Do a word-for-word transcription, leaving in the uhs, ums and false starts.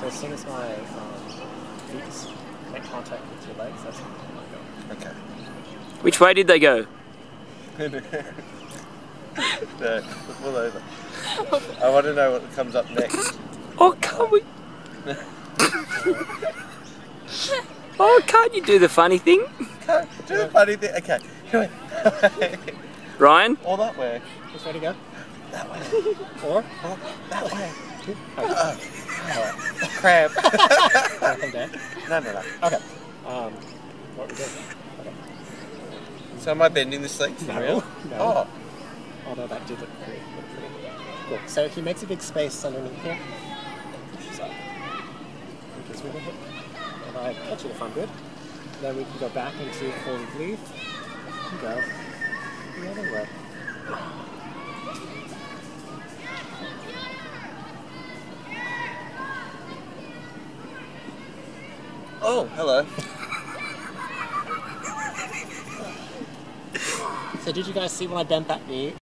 So as soon as my um, feet make contact with your legs, that's when I go. Okay. Which way did they go? No, pull over. I want to know what comes up next. Oh, can't we? Oh, can't you do the funny thing? Can't do the funny thing. Okay. Come on. Ryan? Or that way. Which way to go? That way. Or? Or that way. Oh. Oh. Crab. Come down. No, no, no. Okay. Um, what we doing? Okay. So am I bending this leg for No, real? no. Oh. Although that did look pretty, look pretty cool. So he makes a big space underneath here. So, because we can hit. If I catch it if I'm good, then we can go back into folded leaf and go the other way. Oh, hello. So did you guys see when I bent that knee?